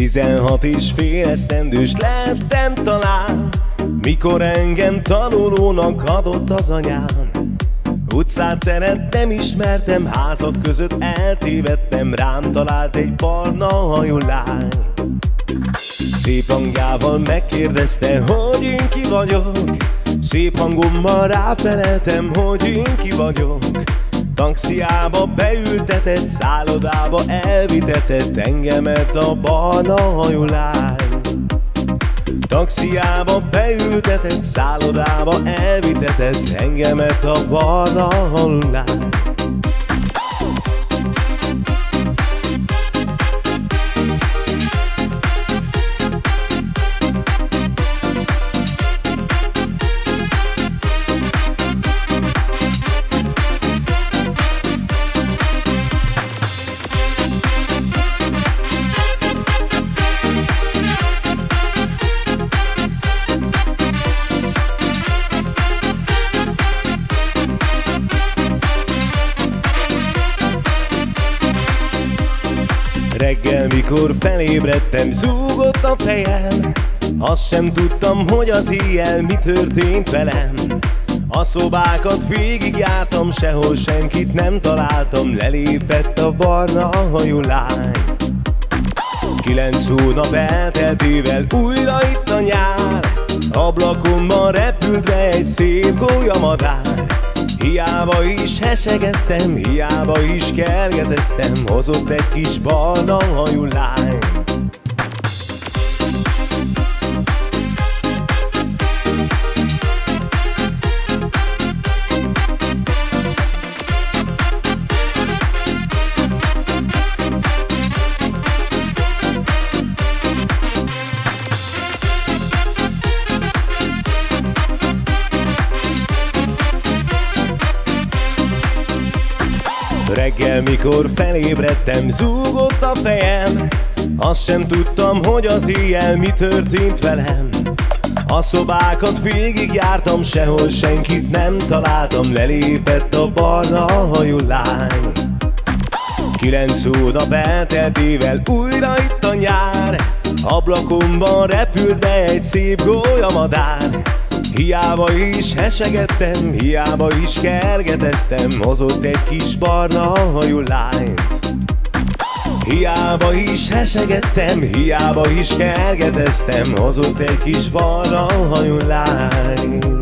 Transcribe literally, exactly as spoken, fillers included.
Tizenhat és fél esztendős lettem talán, mikor engem tanulónak adott az anyám. Utcát, teret nem ismertem, házak között eltévedtem, rám talált egy barna hajú lány. Szép hangjával megkérdezte, hogy én ki vagyok, szép hangommal ráfeleltem, hogy én ki vagyok. Taxiába beültetett, szállodába elvitetett engemet a barna hajú lány. Taxiába beültetett, szállodába elvitetett engemet a barna hajú lány. Reggel, mikor felébredtem, zúgott a fejem. Azt sem tudtam, hogy az éjjel mi történt velem. A szobákat végigjártam, sehol senkit nem találtam. Lelépett a barna hajú lány. Kilenc hónap elteltével újra itt a nyár. Ablakomban repült be egy szép gólyamadár. Hiába is hesegettem, hiába is kergeteztem, hozott egy kis barna hajú lány. Reggel, mikor felébredtem, zúgott a fejem. Azt sem tudtam, hogy az éjjel mi történt velem. A szobákat végigjártam, sehol senkit nem találtam. Lelépett a barna hajú lány. Kilenc hónap elteltével újra itt a nyár. Ablakomban repült be egy szép gólyamadár. Hiába is hesegettem, hiába is kergeteztem, hozott egy kis barna hajú lányt. Hiába is hesegettem, hiába is kergeteztem, hozott egy kis barna hajú lányt.